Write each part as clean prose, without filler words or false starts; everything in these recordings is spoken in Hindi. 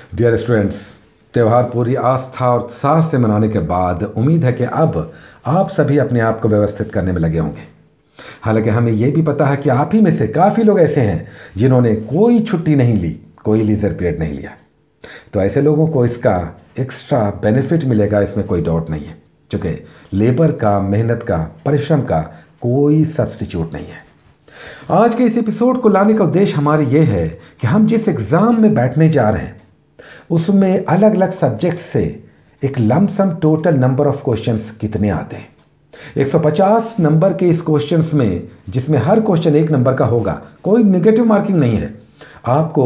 डियर स्टूडेंट्स, त्यौहार पूरी आस्था और उत्साह से मनाने के बाद उम्मीद है कि अब आप सभी अपने आप को व्यवस्थित करने में लगे होंगे। हालांकि हमें यह भी पता है कि आप ही में से काफ़ी लोग ऐसे हैं जिन्होंने कोई छुट्टी नहीं ली, कोई लीजर पीरियड नहीं लिया। तो ऐसे लोगों को इसका एक्स्ट्रा बेनिफिट मिलेगा, इसमें कोई डाउट नहीं है, क्योंकि लेबर का, मेहनत का, परिश्रम का कोई सब्स्टिट्यूट नहीं है। आज के इस एपिसोड को लाने का उद्देश्य हमारा ये है कि हम जिस एग्ज़ाम में बैठने जा रहे हैं उसमें अलग अलग सब्जेक्ट से एक lump sum total number of questions कितने आते हैं। 150 नंबर के इस क्वेश्चंस में, जिसमें हर क्वेश्चन 1 नंबर का होगा, कोई नेगेटिव मार्किंग नहीं है। आपको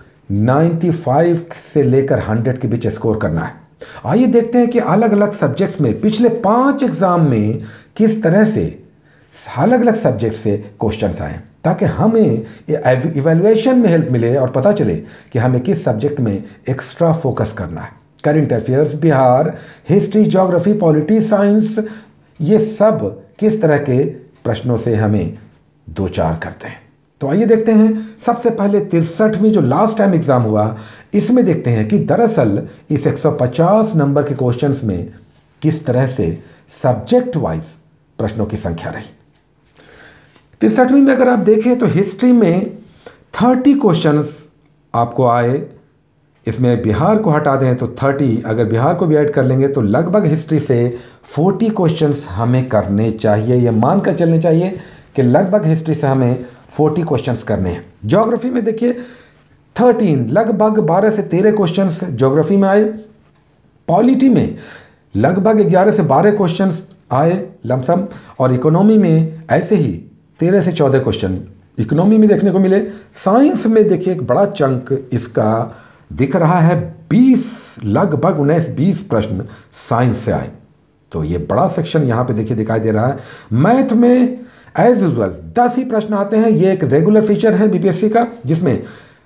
95 से लेकर 100 के बीच स्कोर करना है। आइए देखते हैं कि अलग अलग सब्जेक्ट्स में पिछले 5 एग्जाम में किस तरह से अलग अलग सब्जेक्ट से क्वेश्चंस आए, ताकि हमें इवैल्यूएशन में हेल्प मिले और पता चले कि हमें किस सब्जेक्ट में एक्स्ट्रा फोकस करना है। Current affairs, Bihar, history, geography, polity, science, ये सब किस तरह के प्रश्नों से हमें दो चार करते हैं। तो आइए देखते हैं। सबसे पहले 63वीं जो लास्ट टाइम एग्जाम हुआ, इसमें देखते हैं कि दरअसल इस 150 नंबर के क्वेश्चंस में किस तरह से सब्जेक्ट वाइज प्रश्नों की संख्या रही। 63वीं में अगर आप देखें तो हिस्ट्री में 30 क्वेश्चंस आपको आए। इसमें बिहार को हटा दें तो 30, अगर बिहार को भी ऐड कर लेंगे तो लगभग हिस्ट्री से 40 क्वेश्चंस हमें करने चाहिए। ये मानकर चलने चाहिए कि लगभग हिस्ट्री से हमें 40 क्वेश्चंस करने हैं। ज्योग्राफी में देखिए 13, लगभग 12 से 13 क्वेश्चंस ज्योग्राफी में आए। पॉलिटी में लगभग 11 से 12 क्वेश्चंस आए लमसम, और इकोनॉमी में ऐसे ही 13 से 14 क्वेश्चन इकोनॉमी में देखने को मिले। साइंस में देखिए एक बड़ा चंक इसका दिख रहा है, 20, लगभग 19-20 प्रश्न साइंस से आए। तो ये बड़ा सेक्शन यहाँ पे देखिए दिखाई दे रहा है। मैथ में एज यूजुअल 10 ही प्रश्न आते हैं। ये एक रेगुलर फीचर है बीपीएससी का, जिसमें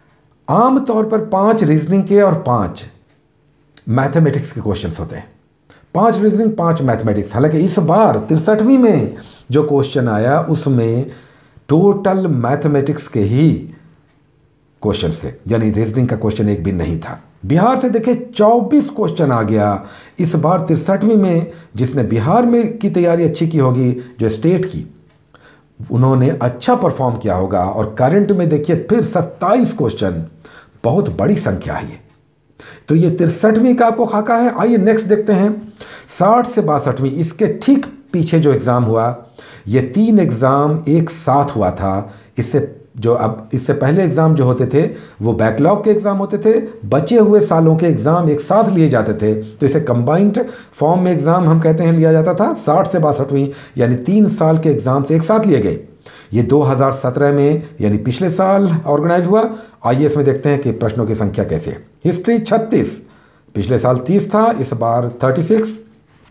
आम तौर पर 5 रीजनिंग के और 5 मैथमेटिक्स के क्वेश्चंस होते हैं। 5 रीजनिंग, 5 मैथमेटिक्स। हालांकि इस बार 63वीं में जो क्वेश्चन आया उसमें टोटल मैथमेटिक्स के ही क्वेश्चन थे, यानी रीजनिंग का क्वेश्चन एक भी नहीं था। बिहार से देखिए 24 क्वेश्चन आ गया इस बार 63वीं में। जिसने बिहार में की तैयारी अच्छी की होगी, जो स्टेट की, उन्होंने अच्छा परफॉर्म किया होगा। और करंट में देखिए फिर 27 क्वेश्चन, बहुत बड़ी संख्या है ये। तो ये 63वीं का आपको खाका है। आइए नेक्स्ट देखते हैं 60 से 62वीं। इसके ठीक पीछे जो एग्ज़ाम हुआ, ये 3 एग्ज़ाम एक साथ हुआ था। इससे पहले एग्ज़ाम जो होते थे वो बैकलॉग के एग्ज़ाम होते थे, बचे हुए सालों के एग्ज़ाम एक साथ लिए जाते थे। तो इसे कंबाइंड फॉर्म में एग्ज़ाम हम कहते हैं लिया जाता था। 60 से 62वीं यानी 3 साल के एग्ज़ाम से एक साथ लिए गए। ये 2017 में यानी पिछले साल ऑर्गेनाइज हुआ। आइए इसमें देखते हैं कि प्रश्नों की संख्या कैसे है। हिस्ट्री 36, पिछले साल 30 था, इस बार 36।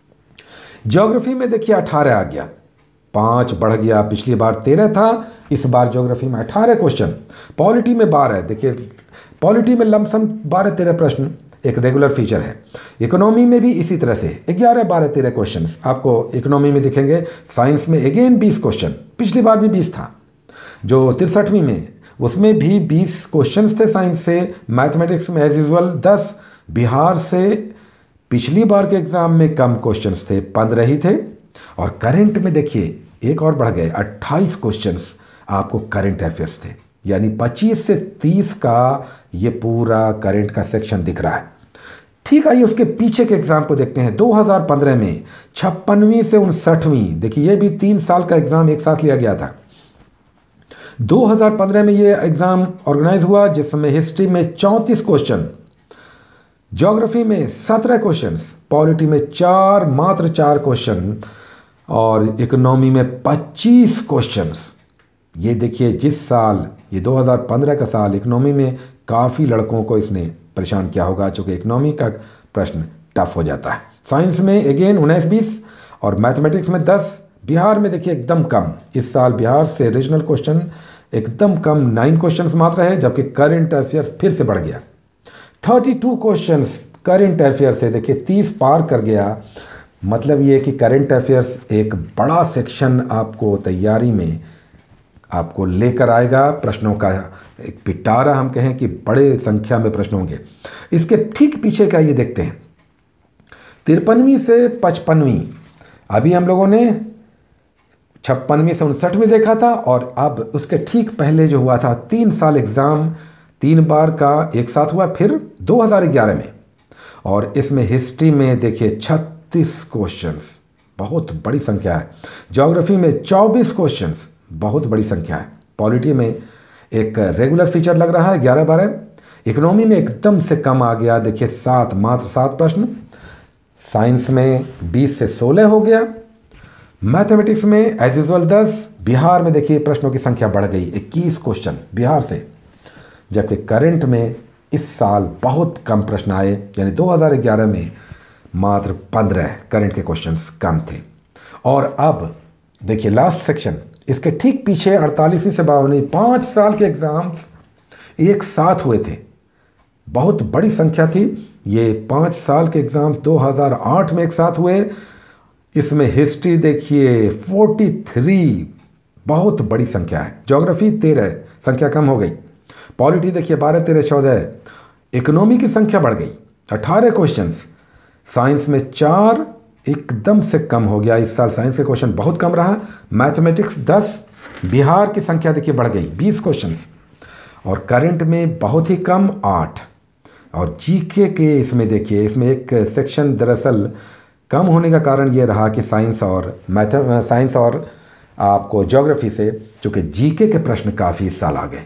ज्योग्राफी में देखिए 18 आ गया, 5 बढ़ गया, पिछली बार 13 था, इस बार ज्योग्राफी में 18 क्वेश्चन। पॉलिटी में 12, देखिए पॉलिटी में लमसम 12-13 प्रश्न एक रेगुलर फीचर है। इकोनॉमी में भी इसी तरह से 11, 12, 13 क्वेश्चन आपको इकोनॉमी में दिखेंगे। साइंस में अगेन 20 क्वेश्चन, पिछली बार भी 20 था। जो 63वीं में उसमें भी 20 क्वेश्चन थे साइंस से। मैथमेटिक्स में एज यूजुअल 10। बिहार से पिछली बार के एग्जाम में कम क्वेश्चन थे, 15 ही थे। और करंट में देखिए एक और बढ़ गए, 28 क्वेश्चंस आपको करंट अफेयर्स थे, यानी 25 से 30 का ये पूरा करंट का सेक्शन दिख रहा है। ठीक, आइए उसके पीछे के एग्जाम को देखते हैं। 2015 में 56वीं से 59वीं, देखिए ये भी 3 साल का एग्जाम एक साथ लिया गया था। 2015 में ये एग्जाम ऑर्गेनाइज हुआ, जिसमें हिस्ट्री में 34 क्वेश्चन, ज्योग्राफी में 17 क्वेश्चंस, पॉलिटी में मात्र 4 क्वेश्चन, और इकोनॉमी में 25 क्वेश्चंस। ये देखिए जिस साल, ये 2015 का साल, इकोनॉमी में काफ़ी लड़कों को इसने परेशान किया होगा, चूँकि इकोनॉमी का प्रश्न टफ हो जाता है। साइंस में अगेन 19-20 और मैथमेटिक्स में 10। बिहार में देखिए एकदम कम, इस साल बिहार से रीजनल क्वेश्चन एकदम कम, 9 क्वेश्चन मात्र है, जबकि करंट अफेयर फिर से बढ़ गया। 32 क्वेश्चंस करंट अफेयर से, देखिए 30 पार कर गया। मतलब ये कि करंट अफेयर्स एक बड़ा सेक्शन आपको तैयारी में आपको लेकर आएगा, प्रश्नों का एक पिटारा हम कहें कि बड़े संख्या में प्रश्न होंगे। इसके ठीक पीछे का ये देखते हैं, 53वीं से 55वीं, अभी हम लोगों ने 56वीं से 59वीं देखा था, और अब उसके ठीक पहले जो हुआ था 3 साल एग्ज़ाम 3 बार का एक साथ हुआ, फिर 2011 में, और इसमें हिस्ट्री में देखिए 36 क्वेश्चंस, बहुत बड़ी संख्या है। ज्योग्राफी में 24 क्वेश्चंस, बहुत बड़ी संख्या है। पॉलिटी में एक रेगुलर फीचर लग रहा है 11-12। इकोनॉमी में एकदम से कम आ गया, देखिए 7, मात्र 7 प्रश्न। साइंस में 20 से 16 हो गया। मैथमेटिक्स में एज यूजुअल 10। बिहार में देखिए प्रश्नों की संख्या बढ़ गई, 21 क्वेश्चन बिहार से, जबकि करंट में इस साल बहुत कम प्रश्न आए, यानी 2011 में मात्र 15 करंट के क्वेश्चंस कम थे। और अब देखिए लास्ट सेक्शन, इसके ठीक पीछे 48वीं से 52वीं 5 साल के एग्ज़ाम्स एक साथ हुए थे, बहुत बड़ी संख्या थी। ये 5 साल के एग्ज़ाम्स 2008 में एक साथ हुए। इसमें हिस्ट्री देखिए 43, बहुत बड़ी संख्या है। ज्योग्राफी 13, संख्या कम हो गई। पॉलिटी देखिए 12, 13, 14। इकोनॉमी की संख्या बढ़ गई, 18 क्वेश्चंस। साइंस में 4, एकदम से कम हो गया इस साल, साइंस के क्वेश्चन बहुत कम रहा। मैथमेटिक्स 10, बिहार की संख्या देखिए बढ़ गई 20 क्वेश्चंस। और करंट में बहुत ही कम 8। और जीके के इसमें देखिए, इसमें एक सेक्शन दरअसल कम होने का कारण ये रहा कि साइंस और आपको ज्योग्राफी से, चूँकि जीके के प्रश्न काफ़ी इस साल आ गए।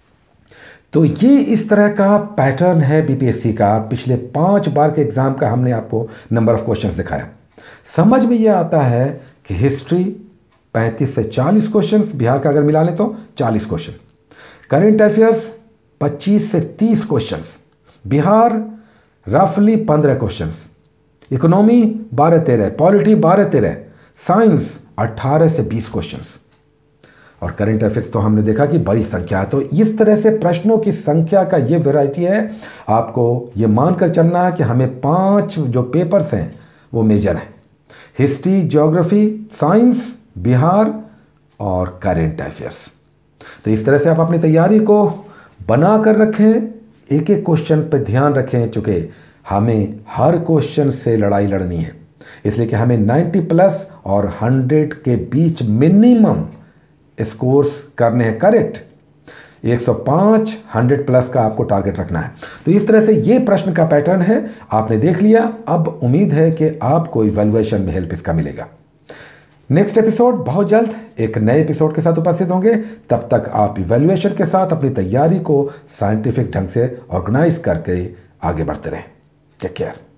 तो ये इस तरह का पैटर्न है बीपीएससी का। पिछले 5 बार के एग्ज़ाम का हमने आपको नंबर ऑफ क्वेश्चंस दिखाया। समझ में ये आता है कि हिस्ट्री 35 से 40 क्वेश्चंस, बिहार का अगर मिला लें तो 40 क्वेश्चन। करेंट अफेयर्स 25 से 30 क्वेश्चंस, बिहार रफली 15 क्वेश्चंस। इकोनॉमी 12-13, पॉलिटी 12-13, साइंस 18 से 20 क्वेश्चंस। और करंट अफेयर्स तो हमने देखा कि बड़ी संख्या है। तो इस तरह से प्रश्नों की संख्या का ये वैरायटी है। आपको ये मानकर चलना है कि हमें 5 जो पेपर्स हैं वो मेजर हैं, हिस्ट्री, ज्योग्राफी, साइंस, बिहार और करंट अफेयर्स। तो इस तरह से आप अपनी तैयारी को बना कर रखें, एक एक क्वेश्चन पे ध्यान रखें, चूँकि हमें हर क्वेश्चन से लड़ाई लड़नी है, इसलिए कि हमें 90+ और 100 के बीच मिनिमम स्कोर्स करने हैं करेक्ट। 105 100+ का आपको टारगेट रखना है। तो इस तरह से ये प्रश्न का पैटर्न है, आपने देख लिया। अब उम्मीद है कि आपको इवैल्यूएशन में हेल्प इसका मिलेगा। नेक्स्ट एपिसोड बहुत जल्द एक नए एपिसोड के साथ उपस्थित होंगे। तब तक आप इवैल्यूएशन के साथ अपनी तैयारी को साइंटिफिक ढंग से ऑर्गेनाइज करके आगे बढ़ते रहें। Take care.